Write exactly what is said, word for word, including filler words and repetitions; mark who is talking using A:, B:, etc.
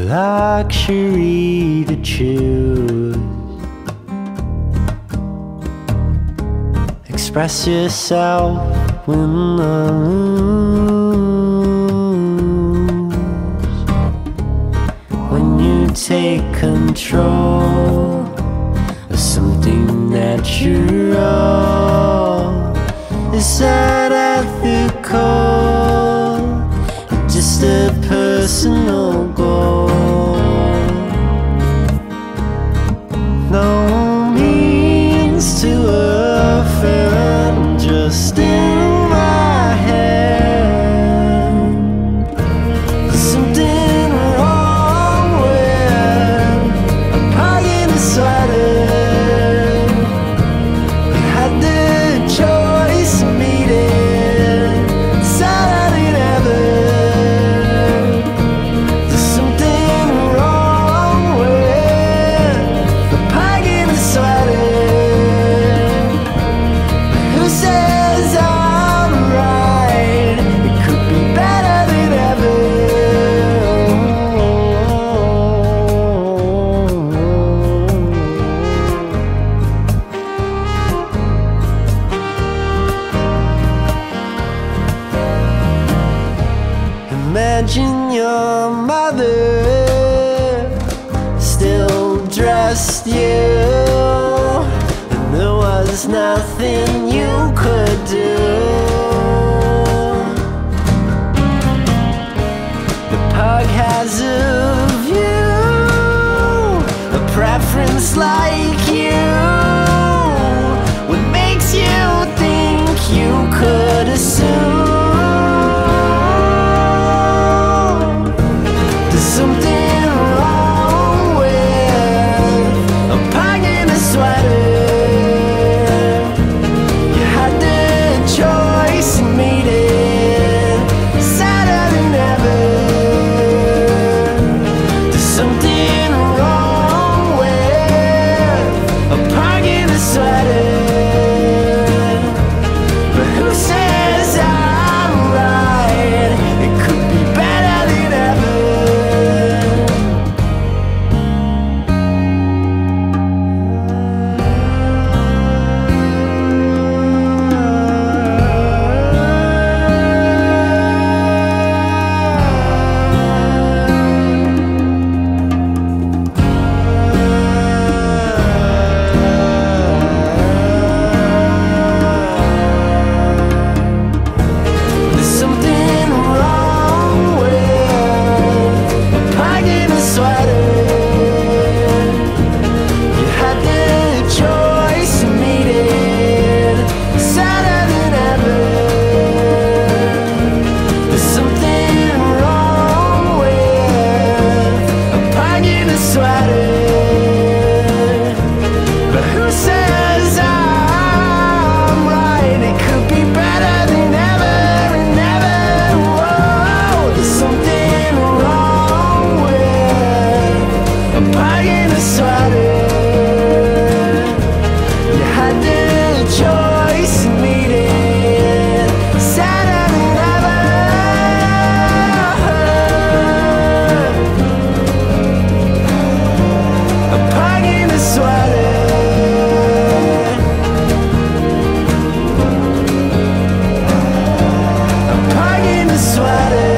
A: luxury to choose. Express yourself when I lose. When you take control of something natural, is that ethical? Just a personal goal. No means to offend, just in my head. There's something wrong with a pie in a sweater. You had the choice of meeting Saturday never. There's something wrong with a pie in a sweater. Who says I'm right? It could be better than ever. Imagine your mother still dressed you, and there was nothing you could do. The pug has a view, a preference like you. What makes you think you could assume? There's something wrong with a pug in a sweater. You had the choice of meeting Saturday never. There's something wrong with a pug in a sweater. But who says I'm right? It could be better than ever. There's something wrong with a pug in a sweater. You had the choice of meeting Saturday never. There's something wrong with a pug in a sweater. But who says I'm right? It could be better than ever and ever. Whoa, there's something wrong with a pug in a sweater. You had the choice of meeting Saturday never. A pug in a sweater. A pug in a sweater.